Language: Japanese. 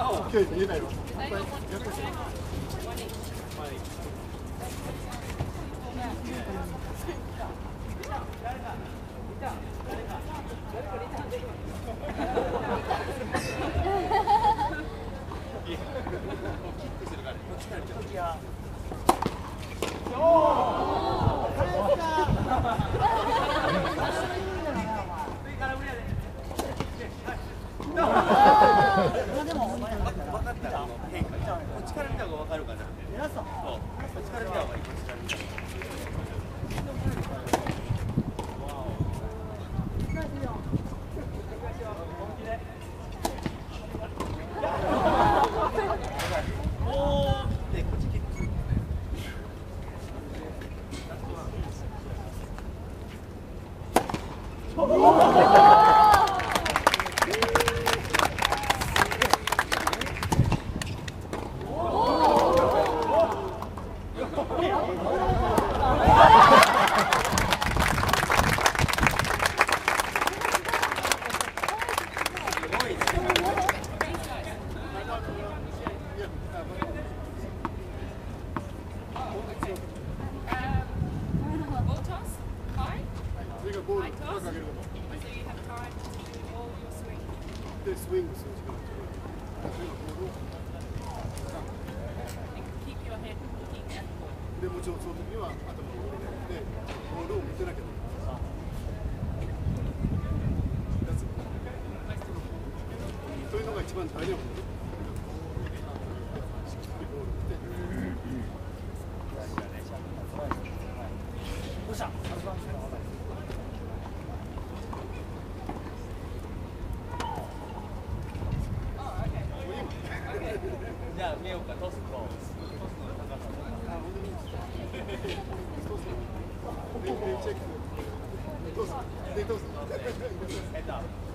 勢い見えないわ。でスイングする時間でもちろんその時には頭を折れないのでボールを見てなきゃいけないというのが一番大事なことです。どうしたじゃあ見ようか、トスとの高さ。 でチェック。どうする？